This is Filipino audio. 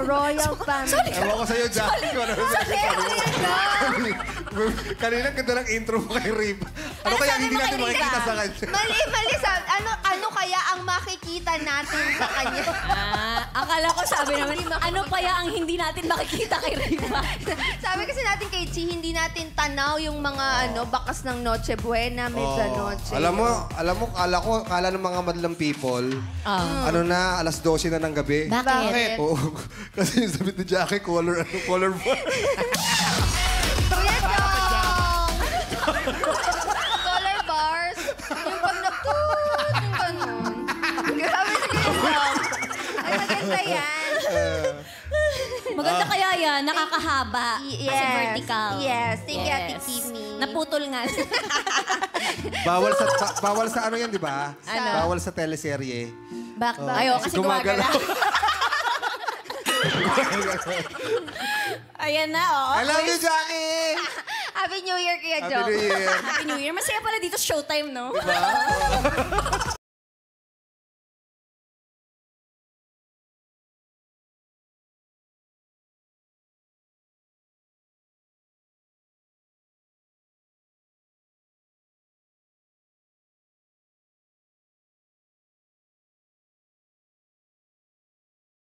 Royal family. Ewan ko sa'yo, Jackie. Kanina ganda ng intro mo kay Rip. Ano kaya hindi natin makikita sa kanya? Mali. Ano kaya ang makikita natin sa kanya? Akala ko sabi naman, ano kaya ang hindi natin makikita kay Riva? Sabi kasi natin kay Chi, hindi natin tanaw yung mga bakas ng Noche Buena, Medianoche. Alam mo, kala ng mga madlang people, alas 12 na ng gabi. Bakit? Oo. Kasi yung sabi ni Jackie, color bar. Kuya Chong! Color bars. Yung pag yung ganun. Grabe si Kuya Chong. Ay, maganda yan. Maganda kaya yan, nakakahaba. Kasi vertical. Yes, thank you, Ate Kimi. Naputol nga. Bawal sa ano yan, di ba? Ano? Bawal sa teleserye. Ayo, kasi gumagala. Ayan na, oh. I love you, Jackie! Happy New Year, Kuya Chong. Happy New Year. Happy New Year. Masaya pala dito showtime, no?